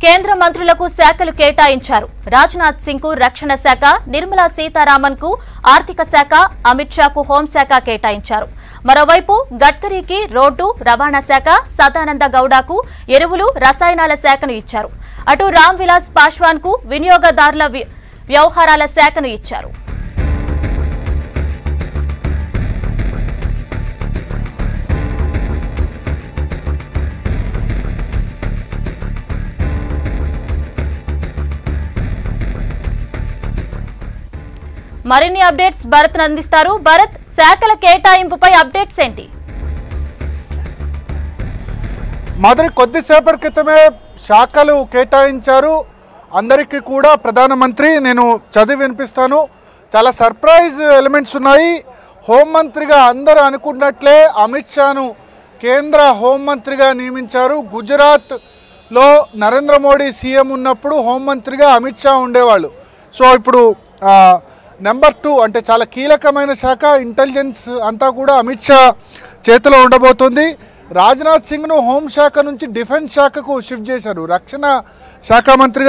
కేంద్ర మంత్రులకు శాఖలు కేటాయించారు. రాజ్నాథ్ సింగ్ కు రక్షణ శాఖ, నిర్మలా సీతారామన్ కు ఆర్థిక శాఖ, అమిత్ షా కు హోంశాఖ కేటాయించారు. మరోవైపు గడ్కరీకి రోడ్డు రవాణా శాఖ, సదానంద గౌడకు ఎరువులు రసాయనాల శాఖను ఇచ్చారు. అటు రామ్ విలాస్ పాశ్వాన్ కు వినియోగదారుల వ్యవహారాల శాఖను ఇచ్చారు. మరిన్ని అప్డేట్స్ భరత్ అందిస్తారు. భరత్, శాఖల కేటాయింపుపై అప్డేట్స్ ఏంటి? మాదిరి కొద్దిసేపటి క్రితమే శాఖలు కేటాయించారు అందరికీ కూడా ప్రధానమంత్రి. నేను చదివి వినిపిస్తాను. చాలా సర్ప్రైజ్ ఎలిమెంట్స్ ఉన్నాయి. హోంమంత్రిగా అందరూ అనుకున్నట్లే అమిత్ షాను కేంద్ర హోంమంత్రిగా నియమించారు. గుజరాత్లో నరేంద్ర మోడీ సీఎం ఉన్నప్పుడు హోంమంత్రిగా అమిత్ షా ఉండేవాళ్ళు. సో ఇప్పుడు నెంబర్ 2 అంటే చాలా కీలకమైన శాఖ ఇంటెలిజెన్స్ అంతా కూడా అమిత్ షా చేతిలో ఉండబోతుంది. రాజ్నాథ్ సింగ్ను హోంశాఖ నుంచి డిఫెన్స్ శాఖకు షిఫ్ట్ చేశారు. రక్షణ శాఖ మంత్రిగా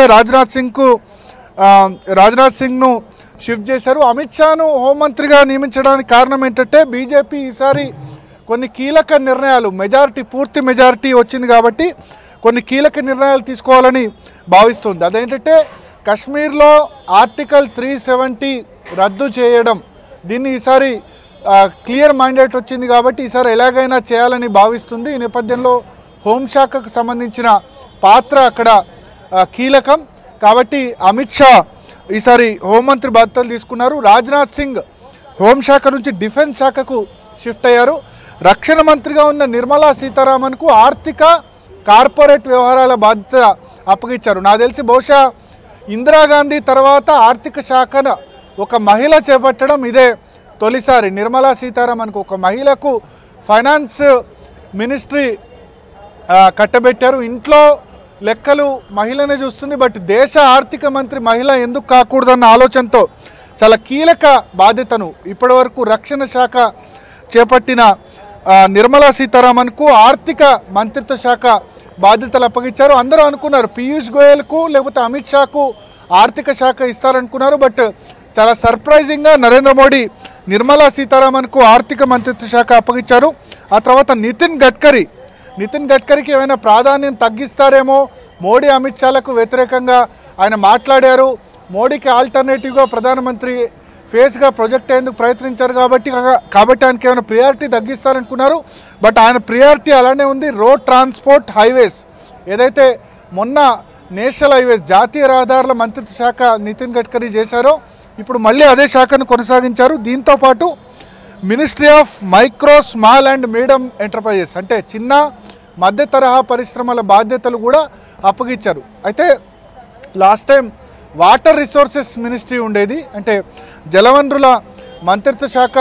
రాజ్నాథ్ సింగ్ను షిఫ్ట్ చేశారు. అమిత్ షాను హోంమంత్రిగా నియమించడానికి కారణం ఏంటంటే బీజేపీ ఈసారి కొన్ని కీలక నిర్ణయాలు, పూర్తి మెజారిటీ వచ్చింది కాబట్టి కొన్ని కీలక నిర్ణయాలు తీసుకోవాలని భావిస్తుంది. అదేంటంటే కశ్మీర్లో ఆర్టికల్ 370 రద్దు చేయడం. దీన్ని ఈసారి క్లియర్ మైండెడ్ వచ్చింది కాబట్టి ఈసారి ఎలాగైనా చేయాలని భావిస్తుంది. ఈ నేపథ్యంలో హోంశాఖకు సంబంధించిన పాత్ర అక్కడ కీలకం కాబట్టి అమిత్ షా ఈసారి హోంమంత్రి బాధ్యతలు తీసుకున్నారు. రాజ్నాథ్ సింగ్ హోంశాఖ నుంచి డిఫెన్స్ శాఖకు షిఫ్ట్ అయ్యారు. రక్షణ మంత్రిగా ఉన్న నిర్మలా సీతారామన్కు ఆర్థిక కార్పొరేట్ వ్యవహారాల బాధ్యత అప్పగించారు. నాకు తెలిసి బహుశా ఇందిరాగాంధీ తర్వాత ఆర్థిక శాఖను ఒక మహిళ చేపట్టడం ఇదే తొలిసారి. నిర్మలా సీతారామన్కు ఒక మహిళకు ఫైనాన్స్ మినిస్ట్రీ కట్టబెట్టారు. ఇంట్లో లెక్కలు మహిళనే చూస్తుంది. బట్ దేశ ఆర్థిక మంత్రి మహిళ ఎందుకు కాకూడదన్న ఆలోచనతో చాలా కీలక బాధ్యతను ఇప్పటివరకు రక్షణ శాఖ చేపట్టిన నిర్మలా సీతారామన్కు ఆర్థిక మంత్రిత్వ శాఖ బాధ్యతలు అప్పగించారు. అందరూ అనుకున్నారు పీయూష్ గోయల్కు లేకపోతే అమిత్ షాకు ఆర్థిక శాఖ ఇస్తారనుకున్నారు. బట్ చాలా సర్ప్రైజింగ్గా నరేంద్ర మోడీ నిర్మలా సీతారామన్కు ఆర్థిక మంత్రిత్వ శాఖ అప్పగించారు. ఆ తర్వాత నితిన్ గడ్కరీకి ఏమైనా ప్రాధాన్యం తగ్గిస్తారేమో, మోడీ అమిత్ షాలకు వ్యతిరేకంగా ఆయన మాట్లాడారు. మోడీకి ఆల్టర్నేటివ్గా ప్రధానమంత్రి ఫేస్గా ప్రొజెక్ట్ అయ్యేందుకు ప్రయత్నించారు కాబట్టి ఆయనకి ఏమైనా ప్రియారిటీ తగ్గిస్తారనుకున్నారు. బట్ ఆయన ప్రియారిటీ అలానే ఉంది. రోడ్ ట్రాన్స్పోర్ట్, హైవేస్, ఏదైతే మొన్న నేషనల్ హైవేస్ జాతీయ రహదారుల మంత్రిత్వ శాఖ నితిన్ గడ్కరీ చేశారో ఇప్పుడు మళ్ళీ అదే శాఖను కొనసాగించారు. దీంతోపాటు ministry of micro, small and medium enterprises అంటే చిన్న మధ్య తరహా పరిశ్రమల బాధ్యతలు కూడా అప్పగించారు. అయితే last time water resources ministry ఉండేది, అంటే జలవనరుల మంత్రిత్వ శాఖ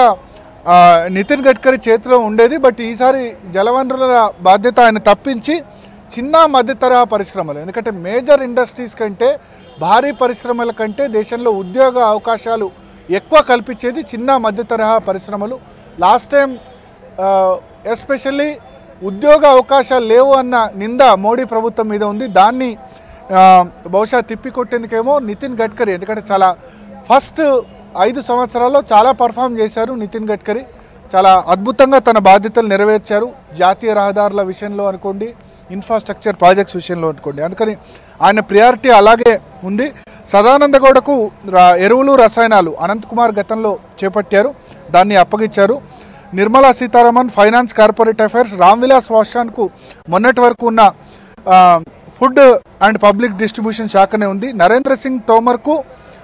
నితిన్ గడ్కరీ చేతిలో ఉండేది. బట్ ఈసారి జలవనరుల బాధ్యత ఆయన తప్పించి చిన్న మధ్య తరహా పరిశ్రమలు, ఎందుకంటే మేజర్ ఇండస్ట్రీస్ కంటే భారీ పరిశ్రమల కంటే దేశంలో ఉద్యోగ అవకాశాలు ఎక్కువ కల్పించేది చిన్న మధ్య తరహా పరిశ్రమలు. లాస్ట్ టైం ఎస్పెషల్లీ ఉద్యోగ అవకాశాలు లేవు అన్న నింద మోడీ ప్రభుత్వం మీద ఉంది. దాన్ని బహుశా తిప్పికొట్టేందుకేమో నితిన్ గడ్కరీ, ఎందుకంటే చాలా ఫస్ట్ 5 సంవత్సరాల్లో చాలా పర్ఫామ్ చేశారు నితిన్ గడ్కరీ. చాలా అద్భుతంగా తన బాధ్యతలు నెరవేర్చారు. జాతీయ రహదారుల విషయంలో అనుకోండి, ఇన్ఫ్రాస్ట్రక్చర్ ప్రాజెక్ట్స్ విషయంలో అనుకోండి. అందుకని ఆయన ప్రియారిటీ అలాగే ఉంది. సదానంద గౌడకు ఎరువులు రసాయనాలు అనంతకుమార్ గతంలో చేపట్టారు, దాన్ని అప్పగించారు. Nirmala Sitharaman finance corporate affairs, Ram Vilas పాశ్వాన్కు మొన్నటి వరకు ఉన్న ఫుడ్ అండ్ పబ్లిక్ డిస్ట్రిబ్యూషన్ శాఖనే ఉంది. నరేంద్ర సింగ్ తోమర్కు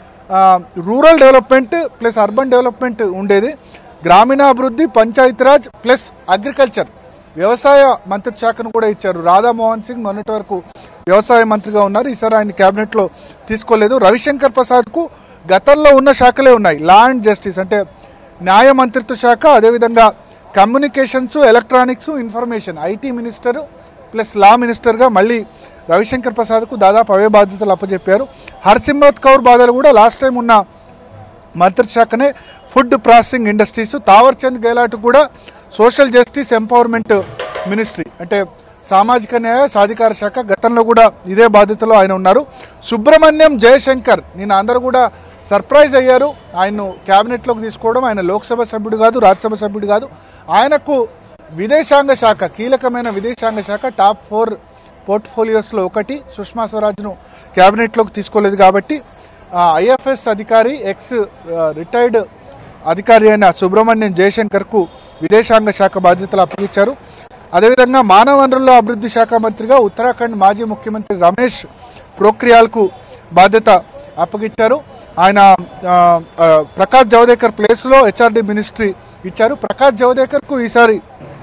rural development plus urban development ఉండేది. గ్రామీణాభివృద్ధి, పంచాయతీరాజ్ ప్లస్ అగ్రికల్చర్ వ్యవసాయ మంత్రిత్వ శాఖను కూడా ఇచ్చారు. రాధామోహన్ సింగ్ మొన్నటి వరకు వ్యవసాయ మంత్రిగా ఉన్నారు, ఈసారి ఆయన క్యాబినెట్లో తీసుకోలేదు. రవిశంకర్ ప్రసాద్కు గతంలో ఉన్న శాఖలే ఉన్నాయి. లా అండ్ జస్టిస్ అంటే న్యాయ మంత్రిత్వ శాఖ, అదేవిధంగా communications, electronics, information, IT minister plus law మినిస్టర్గా మళ్ళీ రవిశంకర్ ప్రసాద్కు దాదాపు అవే బాధ్యతలు అప్పచెప్పారు. హర్సిమ్రత్ కౌర్ బాదల్ కూడా లాస్ట్ టైం ఉన్న మంత్రిత్వ శాఖనే food processing industries. Thawarchand Gehlot కూడా సోషల్ జస్టిస్ ఎంపవర్మెంట్ మినిస్ట్రీ అంటే సామాజిక న్యాయ సాధికార శాఖ, గతంలో కూడా ఇదే బాధ్యతలో ఆయన ఉన్నారు. సుబ్రహ్మణ్యం జయశంకర్, నిన్న అందరూ కూడా సర్ప్రైజ్ అయ్యారు ఆయన్ను క్యాబినెట్లోకి తీసుకోవడం. ఆయన లోక్సభ సభ్యుడు కాదు, రాజ్యసభ సభ్యుడు కాదు. ఆయనకు విదేశాంగ శాఖ, కీలకమైన విదేశాంగ శాఖ టాప్ 4 పోర్ట్ఫోలియోస్లో ఒకటి. సుష్మా స్వరాజ్ను క్యాబినెట్లోకి తీసుకోలేదు కాబట్టి ఐఎఫ్ఎస్ అధికారి, ఎక్స్ రిటైర్డ్ అధికారి అయిన సుబ్రహ్మణ్యం జయశంకర్కు విదేశాంగ శాఖ బాధ్యతలు అప్పగించారు. అదేవిధంగా మానవ వనరుల అభివృద్ధి శాఖ మంత్రిగా ఉత్తరాఖండ్ మాజీ ముఖ్యమంత్రి రమేష్ పోఖ్రియాల్కు బాధ్యత అప్పగించారు. ఆయన ప్రకాష్ జవదేకర్ ప్లేస్లో హెచ్ఆర్డీ మినిస్ట్రీ ఇచ్చారు. ప్రకాష్ జవదేకర్కు ఈసారి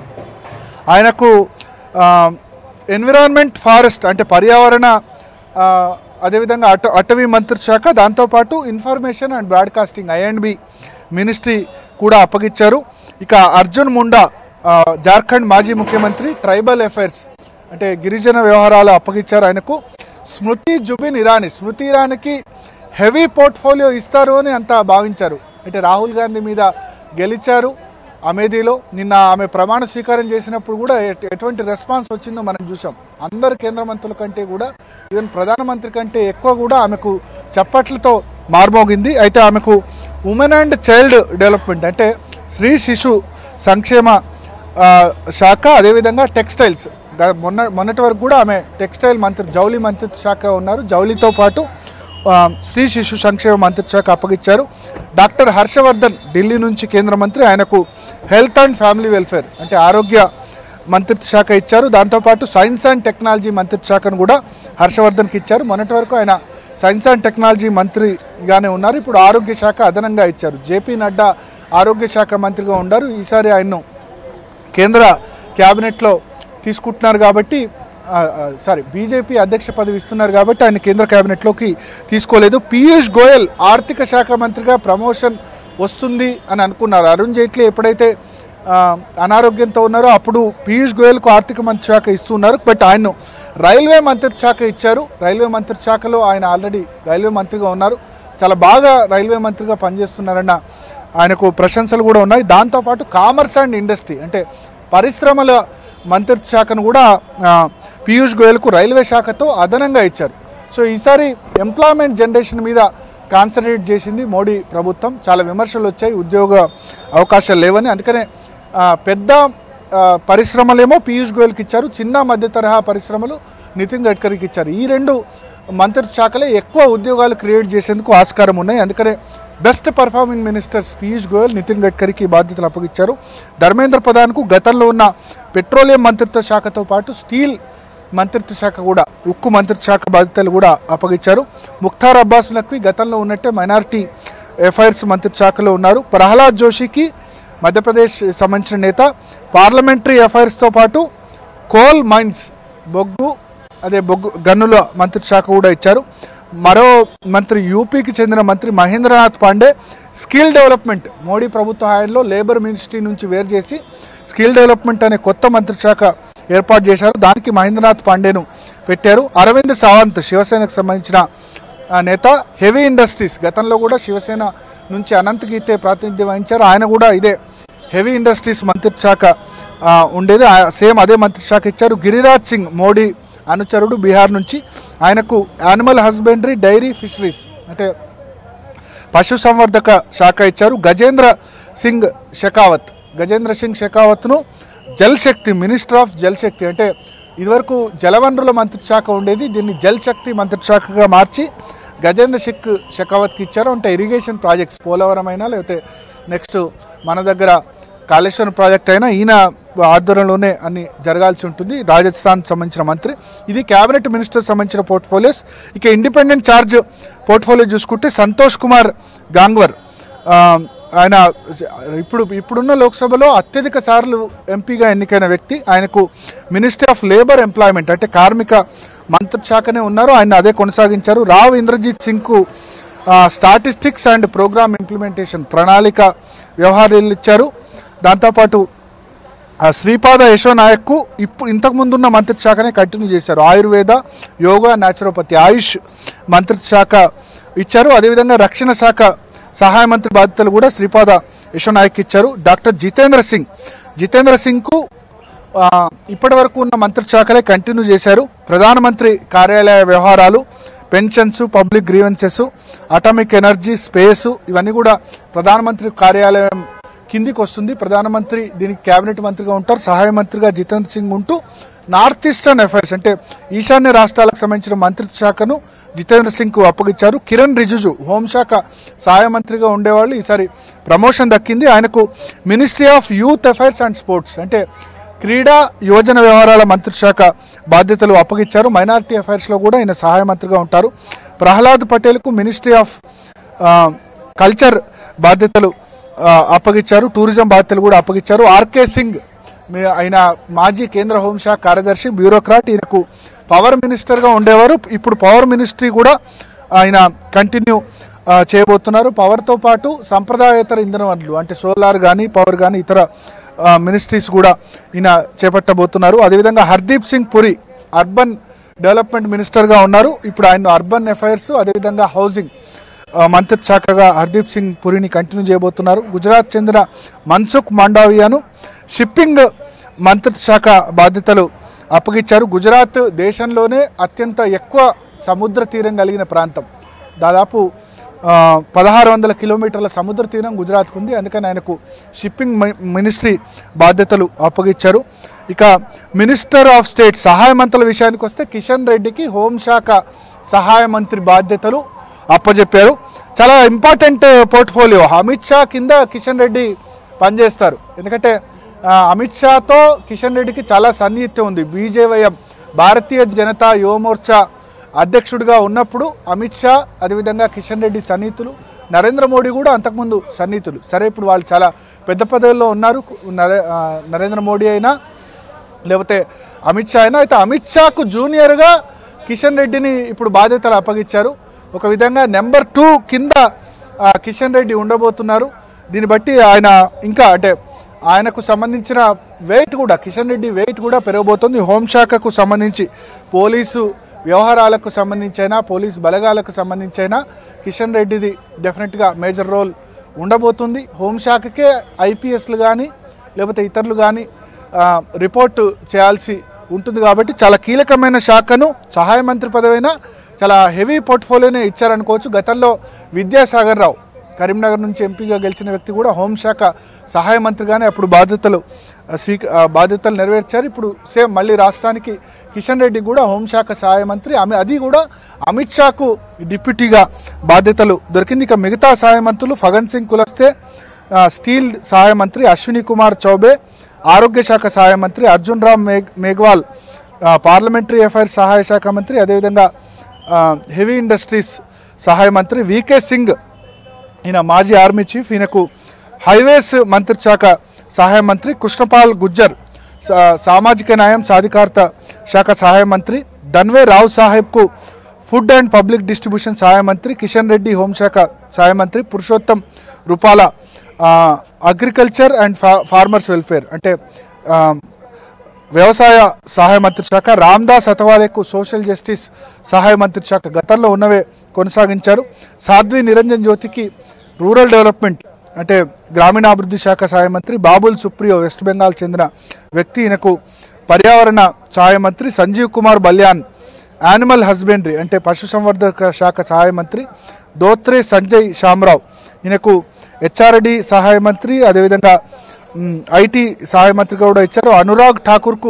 ఆయనకు ఎన్విరాన్మెంట్, ఫారెస్ట్ అంటే పర్యావరణ, అదేవిధంగా అటవీ మంత్రిత్వ శాఖ, దాంతోపాటు ఇన్ఫర్మేషన్ అండ్ బ్రాడ్కాస్టింగ్ ఐ&బి మినిస్ట్రీ కూడా అప్పగించారు. ఇక అర్జున్ ముండా జార్ఖండ్ మాజీ ముఖ్యమంత్రి, ట్రైబల్ అఫైర్స్ అంటే గిరిజన వ్యవహారాలు అప్పగించారు ఆయనకు. స్మృతి ఇరానీకి హెవీ పోర్ట్ఫోలియో ఇస్తారు అని అంతా భావించారు. అంటే రాహుల్ గాంధీ మీద గెలిచారు అమేథీలో. నిన్న ఆమె ప్రమాణ స్వీకారం చేసినప్పుడు కూడా ఎటువంటి రెస్పాన్స్ వచ్చిందో మనం చూసాం. అందరు కేంద్ర మంత్రుల కంటే కూడా, ఈవెన్ ప్రధానమంత్రి కంటే ఎక్కువ కూడా ఆమెకు చప్పట్లతో మార్మోగింది. అయితే ఆమెకు ఉమెన్ అండ్ చైల్డ్ డెవలప్మెంట్ అంటే స్త్రీ శిశు సంక్షేమ శాఖ, అదేవిధంగా టెక్స్టైల్స్, మొన్నటి వరకు కూడా ఆమె టెక్స్టైల్ మంత్రి, జౌళి మంత్రిత్వ శాఖ ఉన్నారు. జౌళితో పాటు స్త్రీ శిశు సంక్షేమ మంత్రిత్వ శాఖ అప్పగించారు. డాక్టర్ హర్షవర్ధన్ ఢిల్లీ నుంచి కేంద్ర మంత్రి, ఆయనకు హెల్త్ అండ్ ఫ్యామిలీ వెల్ఫేర్ అంటే ఆరోగ్య మంత్రిత్వ శాఖ ఇచ్చారు. దాంతోపాటు సైన్స్ అండ్ టెక్నాలజీ మంత్రిత్వ శాఖను కూడా హర్షవర్ధన్కి ఇచ్చారు. మొన్నటి వరకు ఆయన సైన్స్ అండ్ టెక్నాలజీ మంత్రిగానే ఉన్నారు. ఇప్పుడు ఆరోగ్య శాఖ అదనంగా ఇచ్చారు. జేపీ నడ్డా ఆరోగ్య శాఖ మంత్రిగా ఉన్నారు. ఈసారి ఆయన్ను కేంద్ర క్యాబినెట్లో తీసుకుంటున్నారు కాబట్టి, బీజేపీ అధ్యక్ష పదవి ఇస్తున్నారు కాబట్టి ఆయన కేంద్ర క్యాబినెట్లోకి తీసుకోలేదు. పీయూష్ గోయల్ ఆర్థిక శాఖ మంత్రిగా ప్రమోషన్ వస్తుంది అని అనుకున్నారు. అరుణ్ జైట్లీ ఎప్పుడైతే అనారోగ్యంతో ఉన్నారో అప్పుడు పీయూష్ గోయల్కు ఆర్థిక మంత్రి శాఖ ఇస్తున్నారు. బట్ ఆయన్ను రైల్వే మంత్రిత్వ శాఖ ఇచ్చారు. రైల్వే మంత్రిత్వ శాఖలో ఆయన ఆల్రెడీ రైల్వే మంత్రిగా ఉన్నారు. చాలా బాగా రైల్వే మంత్రిగా పనిచేస్తున్నారన్న ఆయనకు ప్రశంసలు కూడా ఉన్నాయి. దాంతోపాటు కామర్స్ అండ్ ఇండస్ట్రీ అంటే పరిశ్రమల మంత్రిత్వ శాఖను కూడా పీయూష్ గోయల్కు రైల్వే శాఖతో అదనంగా ఇచ్చారు. సో ఈసారి ఎంప్లాయ్మెంట్ జనరేషన్ మీద కాన్సన్ట్రేట్ చేసింది మోడీ ప్రభుత్వం. చాలా విమర్శలు వచ్చాయి, ఉద్యోగ అవకాశాలు లేవని. అందుకనే పెద్ద పరిశ్రమలేమో పీయూష్ గోయల్కి ఇచ్చారు, చిన్న మధ్య తరహా పరిశ్రమలు నితిన్ గడ్కరీకి ఇచ్చారు. ఈ రెండు మంత్రిత్వ శాఖలే ఎక్కువ ఉద్యోగాలు క్రియేట్ చేసేందుకు ఆస్కారం ఉన్నాయి. అందుకనే best performing ministers Piyush Goyal, Nitin గడ్కరీకి బాధ్యతలు అప్పగించారు. ధర్మేంద్ర ప్రధాన్కు గతంలో ఉన్న పెట్రోలియం మంత్రిత్వ శాఖతో పాటు స్టీల్ మంత్రిత్వ శాఖ కూడా, ఉక్కు మంత్రిత్వ శాఖ బాధ్యతలు కూడా అప్పగించారు. ముఖ్తార్ అబ్బాస్ నఖ్వీ గతంలో ఉన్నట్టే మైనారిటీ అఫైర్స్ మంత్రిత్వ శాఖలో ఉన్నారు. ప్రహ్లాద్ జోషికి మధ్యప్రదేశ్ సంబంధించిన నేత, పార్లమెంటరీ అఫైర్స్తో పాటు కోల్ మైన్స్ బొగ్గు గనుల మంత్రిత్వ శాఖ కూడా ఇచ్చారు. మరో మంత్రి, యూపీకి చెందిన మంత్రి మహేంద్రనాథ్ పాండే స్కిల్ డెవలప్మెంట్, మోడీ ప్రభుత్వ హయాంలో లేబర్ మినిస్ట్రీ నుంచి వేరు చేసి స్కిల్ డెవలప్మెంట్ అనే కొత్త మంత్రిత్వ శాఖ ఏర్పాటు చేశారు. దానికి మహేంద్రనాథ్ పాండేను పెట్టారు. అరవింద్ సావంత్ శివసేనకు సంబంధించిన నేత, హెవీ ఇండస్ట్రీస్, గతంలో కూడా శివసేన నుంచి అనంత్ గీతే ప్రాతినిధ్యం వహించారు. ఆయన కూడా ఇదే హెవీ ఇండస్ట్రీస్ మంత్రిత్వ శాఖ ఉండేది, సేమ్ అదే మంత్రిత్వ శాఖ ఇచ్చారు. గిరిరాజ్ సింగ్ మోడీ అనుచరుడు, బీహార్ నుంచి, ఆయనకు యానిమల్ హస్బెండరీ, డైరీ, ఫిషరీస్ అంటే పశుసంవర్ధక శాఖ ఇచ్చారు. గజేంద్ర సింగ్ షెకావత్ను జల్ శక్తి, మినిస్టర్ ఆఫ్ జల్ శక్తి అంటే ఇదివరకు జలవనరుల మంత్రిత్వ శాఖ ఉండేది, దీన్ని జల్ శక్తి మంత్రిత్వ శాఖగా మార్చి గజేంద్ర సింగ్ షెకావత్కి ఇచ్చారు. అంటే ఇరిగేషన్ ప్రాజెక్ట్స్, పోలవరం అయినా లేకపోతే నెక్స్ట్ మన దగ్గర కాళేశ్వరం ప్రాజెక్ట్ అయినా ఈయన ఆధ్వర్యంలోనే అన్ని జరగాల్సి ఉంటుంది. రాజస్థాన్ సంబంధించిన మంత్రి. ఇది క్యాబినెట్ మినిస్టర్ సంబంధించిన పోర్ట్ఫోలియోస్. ఇక ఇండిపెండెంట్ ఛార్జ్ పోర్ట్ఫోలియో చూసుకుంటే సంతోష్ కుమార్ గాంగ్వర్, ఆయన ఇప్పుడున్న లోక్సభలో అత్యధిక సార్లు ఎంపీగా ఎన్నికైన వ్యక్తి. ఆయనకు మినిస్ట్రీ ఆఫ్ లేబర్ ఎంప్లాయ్మెంట్ అంటే కార్మిక మంత్రిత్వ శాఖనే ఉన్నారు, ఆయన అదే కొనసాగించారు. రావ్ ఇంద్రజిత్ సింగ్కు స్టాటిస్టిక్స్ అండ్ ప్రోగ్రామ్ ఇంప్లిమెంటేషన్, ప్రణాళిక వ్యవహారాలు ఇచ్చారు. దాంతోపాటు శ్రీపాద యశో నాయక్కు ఇంతకుముందున్న మంత్రిత్వ శాఖనే కంటిన్యూ చేశారు. ఆయుర్వేద, యోగా, న్యాచురోపతి, ఆయుష్ మంత్రిత్వ శాఖ ఇచ్చారు. అదేవిధంగా రక్షణ శాఖ సహాయ మంత్రి బాధ్యతలు కూడా శ్రీపాద యశో నాయక్ ఇచ్చారు. డాక్టర్ జితేంద్ర సింగ్కు ఇప్పటి వరకు ఉన్న మంత్రిత్వ శాఖలే కంటిన్యూ చేశారు. ప్రధానమంత్రి కార్యాలయ వ్యవహారాలు, pensions, public grievances, atomic energy, space ఇవన్నీ కూడా ప్రధానమంత్రి కార్యాలయం కిందికి వస్తుంది. ప్రధానమంత్రి దీనికి కేబినెట్ మంత్రిగా ఉంటారు. సహాయ మంత్రిగా జితేంద్ర సింగ్ ఉంటూ నార్త్ ఈస్టర్న్ అఫైర్స్ అంటే ఈశాన్య రాష్ట్రాలకు సంబంధించిన మంత్రిత్వ శాఖను జితేంద్ర సింగ్కు అప్పగించారు. కిరణ్ రిజిజు హోంశాఖ సహాయ మంత్రిగా ఉండేవాళ్ళు, ఈసారి ప్రమోషన్ దక్కింది. ఆయనకు ministry of youth affairs and sports అంటే క్రీడా యువజన వ్యవహారాల మంత్రిత్వ శాఖ బాధ్యతలు అప్పగించారు. మైనారిటీ అఫైర్స్లో కూడా ఆయన సహాయ మంత్రిగా ఉంటారు. ప్రహ్లాద్ పటేల్కు మినిస్ట్రీ ఆఫ్ కల్చర్ బాధ్యతలు అప్పగించారు. టూరిజం బాధ్యతలు కూడా అప్పగించారు. ఆర్కే సింగ్ ఆయన మాజీ కేంద్ర హోంశాఖ కార్యదర్శి, బ్యూరోక్రాట్. ఈయనకు పవర్ మినిస్టర్గా ఉండేవారు. ఇప్పుడు పవర్ మినిస్ట్రీ కూడా ఆయన కంటిన్యూ చేయబోతున్నారు. పవర్తో పాటు సంప్రదాయేతర ఇంధన వనరులు అంటే సోలార్ కానీ పవర్ కానీ ఇతర మినిస్ట్రీస్ కూడా ఈయన చేపట్టబోతున్నారు. అదేవిధంగా హర్దీప్ సింగ్ పురి అర్బన్ డెవలప్మెంట్ మినిస్టర్గా ఉన్నారు. ఇప్పుడు ఆయన అర్బన్ అఫైర్స్ అదేవిధంగా హౌసింగ్ మంత్రిత్వ శాఖగా హర్దీప్ సింగ్ పురిని కంటిన్యూ చేయబోతున్నారు. గుజరాత్ చెందిన మన్సుఖ్ మాండావియాను షిప్పింగ్ మంత్రిత్వ శాఖ బాధ్యతలు అప్పగించారు. గుజరాత్ దేశంలోనే అత్యంత ఎక్కువ సముద్ర తీరం కలిగిన ప్రాంతం. దాదాపు 1600 కిలోమీటర్ల సముద్ర తీరం గుజరాత్కు ఉంది. అందుకని ఆయనకు షిప్పింగ్ మినిస్ట్రీ బాధ్యతలు అప్పగించారు. ఇక మినిస్టర్ ఆఫ్ స్టేట్ సహాయ మంత్రుల విషయానికి వస్తే కిషన్ రెడ్డికి హోంశాఖ సహాయ మంత్రి బాధ్యతలు అప్పచెప్పారు. చాలా ఇంపార్టెంట్ పోర్ట్ఫోలియో. అమిత్ షా కింద కిషన్ రెడ్డి పనిచేస్తారు. ఎందుకంటే అమిత్ షాతో కిషన్ రెడ్డికి చాలా సన్నిహిత్యం ఉంది. బీజేవైఎం భారతీయ జనతా యువమోర్చా అధ్యక్షుడిగా ఉన్నప్పుడు అమిత్ షా అదేవిధంగా కిషన్ రెడ్డి సన్నిహితులు. నరేంద్ర మోడీ కూడా అంతకుముందు సన్నిహితులు. సరే, ఇప్పుడు వాళ్ళు చాలా పెద్ద పదవుల్లో ఉన్నారు. నరేంద్ర మోడీ అయినా లేకపోతే అమిత్ షా అయినా. అయితే అమిత్ షాకు జూనియర్గా కిషన్ రెడ్డిని ఇప్పుడు బాధ్యతలు అప్పగించారు. ఒక విధంగా నెంబర్ 2 కింద కిషన్ రెడ్డి ఉండబోతున్నారు. దీన్ని బట్టి ఆయన ఇంకా అంటే ఆయనకు సంబంధించిన వెయిట్ కూడా కిషన్ రెడ్డి వెయిట్ కూడా పెరగబోతుంది. హోంశాఖకు సంబంధించి పోలీసు వ్యవహారాలకు సంబంధించైనా పోలీసు బలగాలకు సంబంధించైనా కిషన్ రెడ్డిది డెఫినెట్గా మేజర్ రోల్ ఉండబోతుంది. హోంశాఖకే ఐపీఎస్లు కానీ లేకపోతే ఇతరులు కానీ రిపోర్టు చేయాల్సి ఉంటుంది. కాబట్టి చాలా కీలకమైన శాఖను సహాయ మంత్రి పదవైనా చాలా హెవీ పోర్ట్ఫోలియోనే ఇచ్చారనుకోవచ్చు. గతంలో విద్యాసాగర్ రావు కరీంనగర్ నుంచి ఎంపీగా గెలిచిన వ్యక్తి కూడా హోంశాఖ సహాయ మంత్రిగానే అప్పుడు బాధ్యతలు నెరవేర్చారు. ఇప్పుడు సేమ్ మళ్ళీ రాష్ట్రానికి కిషన్ రెడ్డి కూడా హోంశాఖ సహాయ మంత్రి. అది కూడా అమిత్ షాకు డిప్యూటీగా బాధ్యతలు దొరికింది. ఇక మిగతా సహాయ మంత్రులు ఫగన్ సింగ్ కులస్తే స్టీల్ సహాయ మంత్రి, అశ్విని కుమార్ చౌబే ఆరోగ్య శాఖ సహాయ మంత్రి, అర్జున్ రామ్ మేఘ్వాల్ పార్లమెంటరీ అఫైర్స్ సహాయ శాఖ మంత్రి, అదేవిధంగా హెవీ ఇండస్ట్రీస్ సహాయ మంత్రి వికే సింగ్ ఈయన మాజీ ఆర్మీ చీఫ్, ఈయనకు హైవేస్ మంత్రిత్వ శాఖ సహాయ మంత్రి. కృష్ణపాల్ గుజ్జర్ సామాజిక న్యాయం సాధికారత శాఖ సహాయ మంత్రి. ధన్వే రావు సాహెబ్కు ఫుడ్ అండ్ పబ్లిక్ డిస్ట్రిబ్యూషన్ సహాయ మంత్రి. కిషన్ రెడ్డి హోంశాఖ సహాయ మంత్రి. పురుషోత్తం రూపాల అగ్రికల్చర్ అండ్ ఫార్మర్స్ వెల్ఫేర్ అంటే వ్యవసాయ సహాయ మంత్రిత్వ శాఖ. రామ్దాస్ అథవాలేకు సోషల్ జస్టిస్ సహాయ మంత్రిత్వ శాఖ గతంలో ఉన్నవే కొనసాగించారు. సాధ్వి నిరంజన్ జ్యోతికి రూరల్ డెవలప్మెంట్ అంటే గ్రామీణాభివృద్ధి శాఖ సహాయ మంత్రి. బాబుల్ సుప్రియో వెస్ట్ బెంగాల్ చెందిన వ్యక్తి, ఈయనకు పర్యావరణ సహాయ మంత్రి. సంజీవ్ కుమార్ బల్యాన్ యానిమల్ హస్బెండరీ అంటే పశుసంవర్ధక శాఖ సహాయ మంత్రి. దోత్రే సంజయ్ శామరావు ఈయనకు హెచ్ఆర్డి సహాయ మంత్రి, అదేవిధంగా ఐటీ సహాయ మంత్రిగా కూడా ఇచ్చారు. అనురాగ్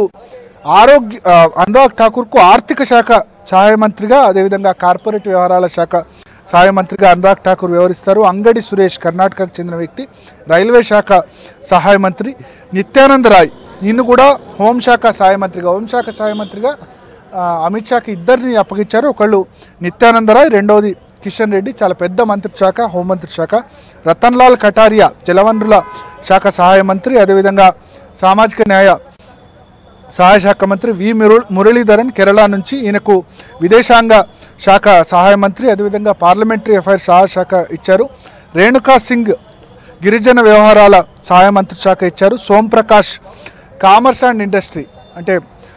ఠాకూర్కు ఆర్థిక శాఖ సహాయ మంత్రిగా, అదేవిధంగా కార్పొరేట్ వ్యవహారాల శాఖ సహాయ మంత్రిగా అనురాగ్ ఠాకూర్ వ్యవహరిస్తారు. అంగడి సురేష్ కర్ణాటకకు చెందిన వ్యక్తి, రైల్వే శాఖ సహాయ మంత్రి. నిత్యానంద్ రాయ్ ఈయన కూడా హోంశాఖ సహాయ మంత్రిగా అమిత్ షాకి ఇద్దరిని అప్పగించారు. ఒకళ్ళు నిత్యానంద రాయ్, రెండవది కిషన్ రెడ్డి. చాలా పెద్ద మంత్రిత్వ శాఖ హోంమంత్రిత్వ శాఖ. రతన్లాల్ కటారియా జలవనరుల శాఖ సహాయ మంత్రి, అదేవిధంగా సామాజిక న్యాయ సహాయ శాఖ మంత్రి. మురళీధరన్ కేరళ నుంచి, ఈయనకు విదేశాంగ శాఖ సహాయ మంత్రి, అదేవిధంగా పార్లమెంటరీ అఫైర్స్ సహాయ శాఖ ఇచ్చారు. రేణుకా సింగ్ గిరిజన వ్యవహారాల సహాయ మంత్రిత్వ శాఖ ఇచ్చారు. సోంప్రకాష్ కామర్స్ అండ్ ఇండస్ట్రీ అంటే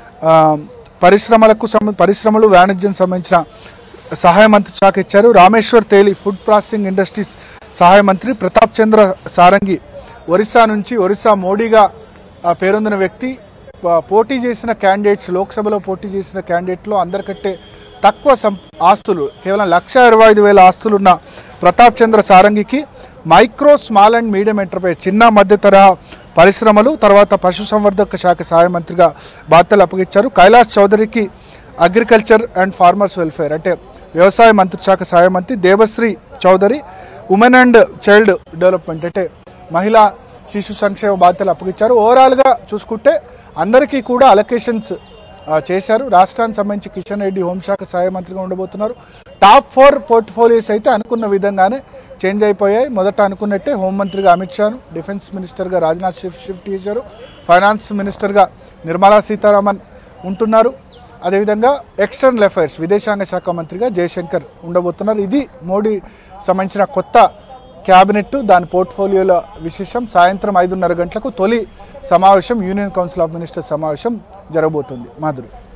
పరిశ్రమలు వాణిజ్యం సంబంధించిన సహాయ మంత్రిత్వ శాఖ ఇచ్చారు. రామేశ్వర్ తేలి ఫుడ్ ప్రాసెసింగ్ ఇండస్ట్రీస్ సహాయ మంత్రి. ప్రతాప్ చంద్ర సారంగి ఒరిస్సా నుంచి, ఒరిస్సా మోడీగా పేరొందిన వ్యక్తి, పోటీ చేసిన క్యాండిడేట్స్, లోక్సభలో పోటీ చేసిన క్యాండిడేట్లో అందరికంటే తక్కువ ఆస్తులు, కేవలం 1,25,000 ఆస్తులున్న ప్రతాప్ చంద్ర సారంగికి micro, small and medium enterprise, చిన్న మధ్య తరహా పరిశ్రమలు, తర్వాత పశుసంవర్ధక శాఖ సహాయ మంత్రిగా బాధ్యతలు అప్పగించారు. కైలాష్ చౌదరికి అగ్రికల్చర్ అండ్ ఫార్మర్స్ వెల్ఫేర్ అంటే వ్యవసాయ మంత్రి శాఖ సహాయ మంత్రి, Debasree Chaudhary women and child development అంటే మహిళా శిశు సంక్షేమ బాధ్యతలు అప్పగించారు. ఓవరాల్గా చూసుకుంటే అందరికీ కూడా అలొకేషన్స్ చేశారు. రాష్ట్రానికి సంబంధించి కిషన్ రెడ్డి హోంశాఖ సహాయ మంత్రిగా ఉండబోతున్నారు. టాప్ 4 పోర్ట్ఫోలియోస్ అయితే అనుకున్న విధంగానే చేంజ్ అయిపోయాయి. మొదట అనుకున్నట్టే హోంమంత్రిగా అమిత్ షాను, డిఫెన్స్ మినిస్టర్గా రాజ్నాథ్ షిఫ్ట్ చేశారు, ఫైనాన్స్ మినిస్టర్గా నిర్మలా సీతారామన్ ఉంటున్నారు. అదేవిధంగా ఎక్స్టర్నల్ అఫైర్స్ విదేశాంగ శాఖ మంత్రిగా జయశంకర్ ఉండబోతున్నారు. ఇది మోడీ సంబంధించిన కొత్త క్యాబినెట్, దాని పోర్ట్ఫోలియోల విశేషం. సాయంత్రం 5:30 గంటలకు తొలి సమావేశం, యూనియన్ కౌన్సిల్ ఆఫ్ మినిస్టర్స్ సమావేశం జరగబోతుంది. మాధురి.